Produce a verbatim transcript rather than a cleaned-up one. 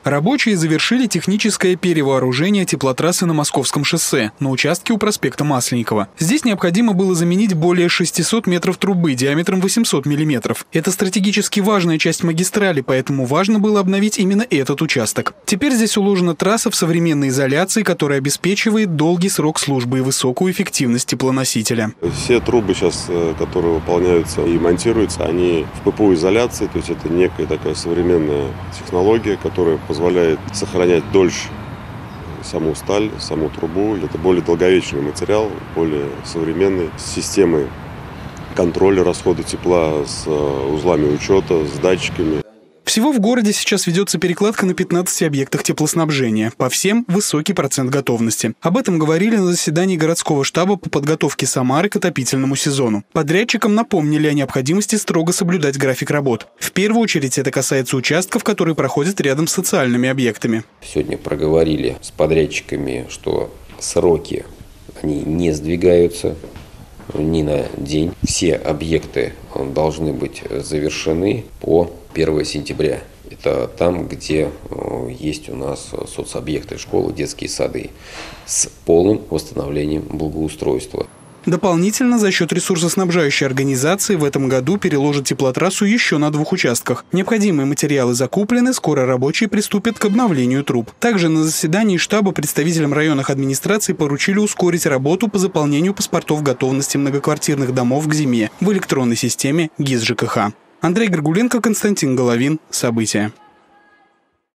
Рабочие завершили техническое перевооружение теплотрассы на Московском шоссе на участке у проспекта Масленникова. Здесь необходимо было заменить более шестисот метров трубы диаметром восемьсот миллиметров. Это стратегически важная часть магистрали, поэтому важно было обновить именно этот участок. Теперь здесь уложена трасса в современной изоляции, которая обеспечивает долгий срок службы и высокую эффективность теплоносителя. Все трубы сейчас, которые выполняются и монтируются, они в ППУ-изоляции, то есть это некая такая современная технология, которая позволяет сохранять дольше саму сталь, саму трубу. Это более долговечный материал, более современный, с системой контроля расхода тепла, с узлами учета, с датчиками. Всего в городе сейчас ведется перекладка на пятнадцати объектах теплоснабжения. По всем высокий процент готовности. Об этом говорили на заседании городского штаба по подготовке Самары к отопительному сезону. Подрядчикам напомнили о необходимости строго соблюдать график работ. В первую очередь это касается участков, которые проходят рядом с социальными объектами. Сегодня проговорили с подрядчиками, что сроки они не сдвигаются ни на день. Все объекты должны быть завершены по первого сентября. Это там, где есть у нас соцобъекты, школы, детские сады с полным восстановлением благоустройства. Дополнительно за счет ресурсоснабжающей организации в этом году переложат теплотрассу еще на двух участках. Необходимые материалы закуплены, скоро рабочие приступят к обновлению труб. Также на заседании штаба представителям районных администраций поручили ускорить работу по заполнению паспортов готовности многоквартирных домов к зиме в электронной системе ГИС ЖКХ. Андрей Горгуленко, Константин Головин. События.